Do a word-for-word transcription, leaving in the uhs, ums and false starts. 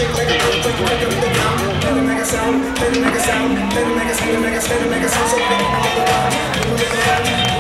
shake like a earthquake, wake up the ground. Let it make a sound, let it make a sound, let it make a sound, let it make a sound, let it make a sound, so big, make it go round, make it go round.